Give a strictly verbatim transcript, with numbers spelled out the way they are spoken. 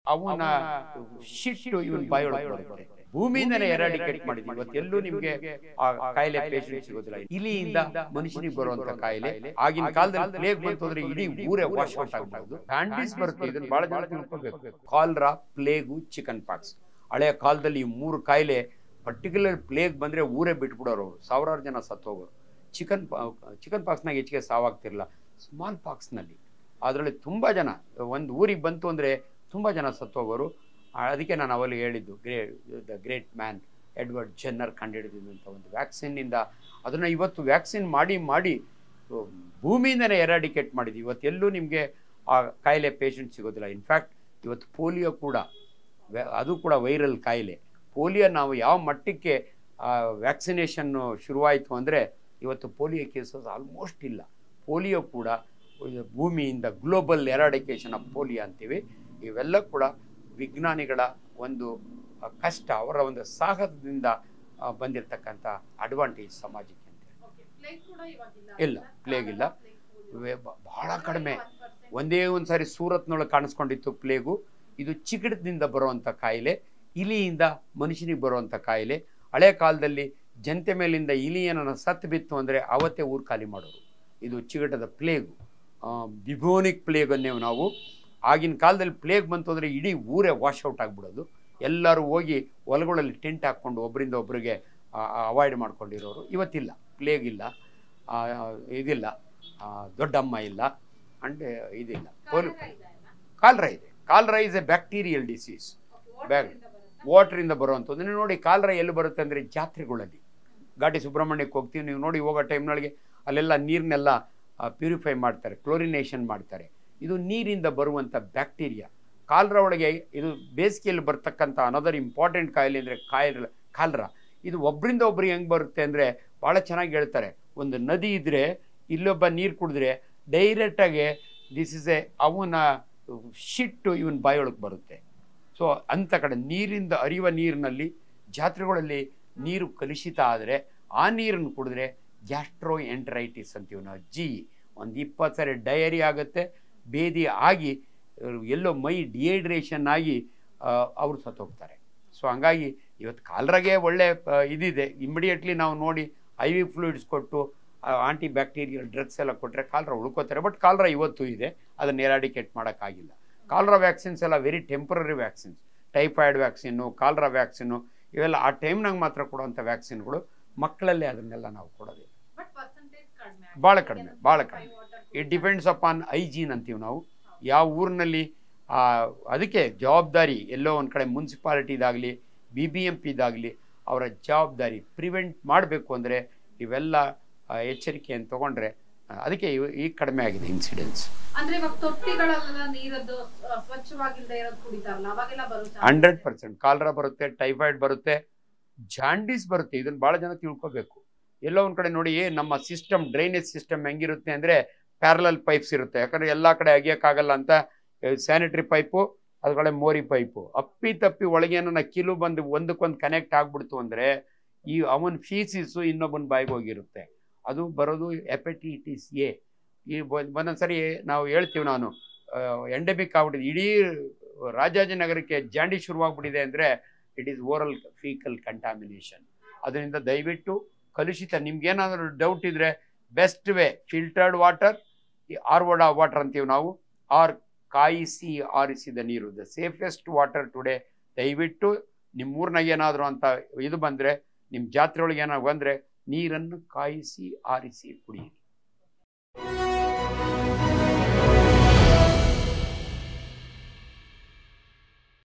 ಅವನ ಶಿಟ್ಟು ಇವನ್ ಬಾಯೊಳಗೆ ಬರುತ್ತೆ. ಭೂಮಿಯಿಂದನೇ ಎರಾಡಿಕೇಟ್ ಮಾಡಿದ್ವಿ. ಇವತ್ತೆಲ್ಲೂ ನಿಮ್ಗೆ ಆ ಕಾಯಿಲೆ ಪೇಷಂಟ್ ಸಿಗೋದಿಲ್ಲ. ಇಲಿಯಿಂದ ಮನುಷ್ಯನಿಗೆ ಬರುವಂತ ಕಾಯಿಲೆ. ಆಗಿನ ಕಾಲದಲ್ಲಿ ಪ್ಲೇಗ್ ಬಂತು ಅಂದ್ರೆ ಇಡೀ ಊರೇ ವಾಶ್ ಔಟ್ ಆಗಬಹುದು. ಜಾಂಡೀಸ್ ಬರುತ್ತೆ, ಇದನ್ನ ಬಹಳ ಜನ ತಿಳ್ಕೊಬೇಕು. Cholera, plague, chickenpox. ಹಳೆಯ ಕಾಲದಲ್ಲಿ ಈ ಮೂರು ಕಾಯಿಲೆ, ಪರ್ಟಿಕ್ಯುಲರ್ ಪ್ಲೇಗ್ ಬಂದ್ರೆ ಊರೇ ಬಿಟ್ಬಿಡೋರು, ಸಾವಿರಾರು ಜನ ಸತ್ತೋಗೋರು. ಚಿಕನ್ ಚಿಕನ್ ಪಾಕ್ಸ್ನಾಗ ಹೆಚ್ಚಿಗೆ ಸಾವಾಗ್ತಿರಲಿಲ್ಲ. ಸ್ಮಾಲ್ ಪಾಕ್ಸ್ನಲ್ಲಿ ಅದರಲ್ಲಿ ತುಂಬ ಜನ, ಒಂದು ಊರಿಗೆ ಬಂತು ಅಂದರೆ ತುಂಬ ಜನ ಸತ್ತೋಗೋರು. ಅದಕ್ಕೆ ನಾನು ಅವಲ್ಲಿ ಹೇಳಿದ್ದು, ಗ್ರೇ the great man Edward Jenner ಕಂಡುಹಿಡಿದಂಥ ಒಂದು ವ್ಯಾಕ್ಸಿನ್ನಿಂದ ಅದನ್ನು ಇವತ್ತು ವ್ಯಾಕ್ಸಿನ್ ಮಾಡಿ ಮಾಡಿ ಭೂಮಿಯಿಂದನೇ ಎರಾಡಿಕೇಟ್ ಮಾಡಿದ್ವಿ. ಇವತ್ತೆಲ್ಲೂ ನಿಮಗೆ ಆ ಕಾಯಿಲೆ ಪೇಷಂಟ್ ಸಿಗೋದಿಲ್ಲ. ಇನ್ಫ್ಯಾಕ್ಟ್ ಇವತ್ತು ಪೋಲಿಯೋ ಕೂಡ, ಅದು ಕೂಡ ವೈರಲ್ ಕಾಯಿಲೆ. ಪೋಲಿಯೋ ನಾವು ಯಾವ ಮಟ್ಟಕ್ಕೆ ವ್ಯಾಕ್ಸಿನೇಷನ್ನು ಶುರುವಾಯಿತು ಅಂದರೆ ಇವತ್ತು ಪೋಲಿಯೋ ಕೇಸಸ್ ಆಲ್ಮೋಸ್ಟ್ ಇಲ್ಲ. ಪೋಲಿಯೋ ಕೂಡ ಭೂಮಿಯಿಂದ ಗ್ಲೋಬಲ್ ಎರಾಡಿಕೇಷನ್ ಆಫ್ ಪೋಲಿಯೋ ಅಂತೀವಿ. ಇವೆಲ್ಲ ಕೂಡ ವಿಜ್ಞಾನಿಗಳ ಒಂದು ಕಷ್ಟ, ಅವರ ಒಂದು ಸಾಹಸದಿಂದ ಬಂದಿರತಕ್ಕಂಥ ಅಡ್ವಾಂಟೇಜ್ ಸಮಾಜಕ್ಕೆ ಅಂತ. ಇಲ್ಲ, ಪ್ಲೇಗ್ ಇಲ್ಲ, ಬಹಳ ಕಡಿಮೆ. ಒಂದೇ ಒಂದು ಸಾರಿ ಸೂರತ್ನೊಳಗೆ ಕಾಣಿಸ್ಕೊಂಡಿತ್ತು ಪ್ಲೇಗು. ಇದು ಚಿಗಟದಿಂದ ಬರುವಂಥ ಕಾಯಿಲೆ, ಇಲಿಯಿಂದ ಮನುಷ್ಯನಿಗೆ ಬರುವಂಥ ಕಾಯಿಲೆ. ಹಳೆ ಕಾಲದಲ್ಲಿ ಜನತೆ ಮೇಲಿಂದ ಇಲಿ ಏನನ್ನ ಸತ್ತು ಬಿತ್ತು ಅಂದರೆ ಅವತ್ತೇ ಊರು ಖಾಲಿ ಮಾಡೋರು. ಇದು ಚಿಗಟದ ಪ್ಲೇಗು, ಬಿಬೋನಿಕ್ ಪ್ಲೇಗ್ ಅನ್ನೇವು ನಾವು. ಆಗಿನ ಕಾಲದಲ್ಲಿ ಪ್ಲೇಗ್ ಬಂತು ಅಂದರೆ ಇಡೀ ಊರೇ ವಾಶ್ ಔಟ್ ಆಗಿಬಿಡೋದು. ಎಲ್ಲರೂ ಹೋಗಿ ಹೊಲಗಳಲ್ಲಿ ಟೆಂಟ್ ಹಾಕ್ಕೊಂಡು ಒಬ್ಬರಿಂದ ಒಬ್ಬರಿಗೆ ಅವಾಯ್ಡ್ ಮಾಡ್ಕೊಂಡಿರೋರು. ಇವತ್ತಿಲ್ಲ, ಪ್ಲೇಗ್ ಇಲ್ಲ, ಇದಿಲ್ಲ, ದೊಡ್ಡಮ್ಮ ಇಲ್ಲ, ಅಂಡ್ ಇದಿಲ್ಲ. ಕಾಲ್ರಾ ಇದೆ. Cholera is a bacterial disease. Bad ವಾಟ್ರಿಂದ ಬರುವಂಥದ್ದು. ನೀವು ನೋಡಿ ಕಾಲ್ರಾ ಎಲ್ಲಿ ಬರುತ್ತೆ ಅಂದರೆ ಜಾತ್ರೆಗಳಲ್ಲಿ. ಘಾಟಿ ಸುಬ್ರಹ್ಮಣ್ಯಕ್ಕೆ ಹೋಗ್ತೀವಿ, ನೀವು ನೋಡಿ ಹೋಗೋ ಟೈಮ್ನೊಳಗೆ ಅಲ್ಲೆಲ್ಲ ನೀರನ್ನೆಲ್ಲ ಪ್ಯೂರಿಫೈ ಮಾಡ್ತಾರೆ, ಕ್ಲೋರಿನೇಷನ್ ಮಾಡ್ತಾರೆ. ಇದು ನೀರಿಂದ ಬರುವಂಥ ಬ್ಯಾಕ್ಟೀರಿಯಾ. ಕಾಲ್ರಾ ಒಳಗೆ ಇದು ಬೇಸಿಗೆಯಲ್ಲಿ ಬರ್ತಕ್ಕಂಥ ಅನದರ್ ಇಂಪಾರ್ಟೆಂಟ್ ಕಾಯಿಲೆ ಅಂದರೆ ಕಾಯಿಲೆ ಕಾಲ್ರಾ. ಇದು ಒಬ್ಬರಿಂದ ಒಬ್ರಿಗೆ ಹೆಂಗೆ ಬರುತ್ತೆ ಅಂದರೆ ಭಾಳ ಚೆನ್ನಾಗಿ ಹೇಳ್ತಾರೆ. ಒಂದು ನದಿ ಇದ್ದರೆ ಇಲ್ಲೊಬ್ಬ ನೀರು ಕುಡಿದ್ರೆ ಡೈರೆಕ್ಟಾಗಿ ದಿಸ್ ಇಸ್ ಎ ಅವನ ಶಿಟ್ಟು ಇವನ್ ಬಾಯೊಳಗೆ ಬರುತ್ತೆ. ಸೊ ಅಂಥ ಕಡೆ ನೀರಿಂದ ಹರಿಯುವ ನೀರಿನಲ್ಲಿ ಜಾತ್ರೆಗಳಲ್ಲಿ ನೀರು ಕಲುಷಿತ ಆದರೆ ಆ ನೀರನ್ನು ಕುಡಿದ್ರೆ ಗ್ಯಾಸ್ಟ್ರೋ ಎಂಟ್ರೈಟಿಸ್ ಅಂತೀವಿ ನಾವು. ಜಿ ಒಂದು ಇಪ್ಪತ್ತು ಸಾರಿ ಡಯರಿ ಆಗುತ್ತೆ, ಬೇದಿ ಆಗಿ ಎಲ್ಲೋ ಮೈ ಡಿಹೈಡ್ರೇಷನ್ ಆಗಿ ಅವರು ಸತ್ತೋಗ್ತಾರೆ. ಸೊ ಹಂಗಾಗಿ ಇವತ್ತು ಕಾಲ್ರಾಗೆ ಒಳ್ಳೆ ಇದಿದೆ. ಇಮಿಡಿಯೇಟ್ಲಿ ನಾವು ನೋಡಿ ಐ ವಿ ಫ್ಲೂಯಿಡ್ಸ್ ಕೊಟ್ಟು ಆಂಟಿ ಬ್ಯಾಕ್ಟೀರಿಯಲ್ ಡ್ರಗ್ಸ್ ಎಲ್ಲ ಕೊಟ್ಟರೆ ಕಾಲ್ರಾ ಉಳ್ಕೋತಾರೆ. ಬಟ್ ಕಾಲ್ರಾ ಇವತ್ತು ಇದೆ, ಅದನ್ನು ಎರಾಡಿಕೇಟ್ ಮಾಡೋಕ್ಕಾಗಿಲ್ಲ. ಕಾಲ್ರಾ ವ್ಯಾಕ್ಸಿನ್ಸ್ ಎಲ್ಲ very temporary vaccines. Typhoid vaccine, cholera vaccine, ಇವೆಲ್ಲ ಆ ಟೈಮ್ನಾಗ ಮಾತ್ರ ಕೊಡುವಂಥ ವ್ಯಾಕ್ಸಿನ್ಗಳು. ಮಕ್ಕಳಲ್ಲೇ ಅದನ್ನೆಲ್ಲ ನಾವು ಕೊಡೋದಿಲ್ಲ, ಭಾಳ ಕಡಿಮೆ, ಭಾಳ ಕಡಿಮೆ. ಇಟ್ ಡಿಪೆಂಡ್ಸ್ ಅಪಾನ್ ಹೈಜೀನ್ ಅಂತೀವಿ ನಾವು. ಯಾವ ಊರಿನಲ್ಲಿ ಅದಕ್ಕೆ ಜವಾಬ್ದಾರಿ ಎಲ್ಲೋ ಒಂದು ಕಡೆ ಮುನ್ಸಿಪಾಲಿಟಿದಾಗಲಿ ಬಿ ಬಿ ಎಂ ಪಿದಾಗಲಿ ಅವರ ಜವಾಬ್ದಾರಿ ಪ್ರಿವೆಂಟ್ ಮಾಡಬೇಕು ಅಂದರೆ ಇವೆಲ್ಲ ಎಚ್ಚರಿಕೆಯನ್ನು ತೊಗೊಂಡ್ರೆ ಅದಕ್ಕೆ ಈಗ ಕಡಿಮೆ ಆಗಿದೆ ಇನ್ಸಿಡೆನ್ಸ್. ಹಂಡ್ರೆಡ್ ಪರ್ಸೆಂಟ್ ಕಾಲ್ರಾ ಬರುತ್ತೆ, ಟೈಫಾಯ್ಡ್ ಬರುತ್ತೆ, ಜಾಂಡೀಸ್ ಬರುತ್ತೆ. ಇದನ್ನು ಭಾಳ ಜನ ತಿಳ್ಕೊಬೇಕು. ಎಲ್ಲೋ ಒಂದು ಕಡೆ ನೋಡಿ ನಮ್ಮ ಸಿಸ್ಟಮ್, ಡ್ರೈನೇಜ್ ಸಿಸ್ಟಮ್ ಹೆಂಗಿರುತ್ತೆ ಅಂದರೆ ಪ್ಯಾರಲಲ್ ಪೈಪ್ಸ್ ಇರುತ್ತೆ. ಯಾಕಂದರೆ ಎಲ್ಲ ಕಡೆ ಅಗಿಯೋಕ್ಕಾಗಲ್ಲ ಅಂತ ಸ್ಯಾನಿಟರಿ ಪೈಪು, ಅದ್ರೊಳಗೆ ಮೋರಿ ಪೈಪು. ಅಪ್ಪಿ ತಪ್ಪಿ ಒಳಗೇನ ಕಿಲು ಬಂದು ಒಂದಕ್ಕೊಂದು ಕನೆಕ್ಟ್ ಆಗ್ಬಿಡ್ತು ಅಂದರೆ ಈ ಅವನ ಫೀಸಿಸು ಇನ್ನೊಬ್ಬನ ಬಾಯಿಗೆ ಹೋಗಿರುತ್ತೆ. ಅದು ಬರೋದು ಹೆಪಟೈಟಿಸ್ ಎ. ಈ ಒಂದೊಂದ್ಸರಿ ನಾವು ಹೇಳ್ತೀವಿ, ನಾನು ಎಂಡೆಮಿಕ್ ಆಗ್ಬಿಟ್ಟಿದೆ, ಇಡೀ ರಾಜಾಜಿನಗರಕ್ಕೆ ಜಾಂಡೀಸ್ ಶುರುವಾಗ್ಬಿಟ್ಟಿದೆ ಅಂದರೆ it is oral faecal contamination. ಅದರಿಂದ ದಯವಿಟ್ಟು ಕಲುಷಿತ, ನಿಮ್ಗೇನಾದರೂ ಡೌಟ್ ಇದ್ದರೆ ಬೆಸ್ಟ್ ವೇ ಫಿಲ್ಟರ್ಡ್ ವಾಟರ್, ಆರ್ವೋಡ ವಾಟರ್ ಅಂತೀವಿ ನಾವು, ಆರ್ ಕಾಯಿಸಿ ಆರಿಸಿದ ನೀರು, ದ ಸೇಫೆಸ್ಟ್ ವಾಟರ್ ಟುಡೇ. ದಯವಿಟ್ಟು ನಿಮ್ಮೂರ್ನಾಗ ಏನಾದರೂ ಅಂತ ಇದು ಬಂದರೆ, ನಿಮ್ಮ ಜಾತ್ರೆ ಒಳಗೆ ಏನಾದ್ರು ಬಂದರೆ ನೀರನ್ನು ಕಾಯಿಸಿ ಆರಿಸಿ ಕುಡಿಯಿರಿ.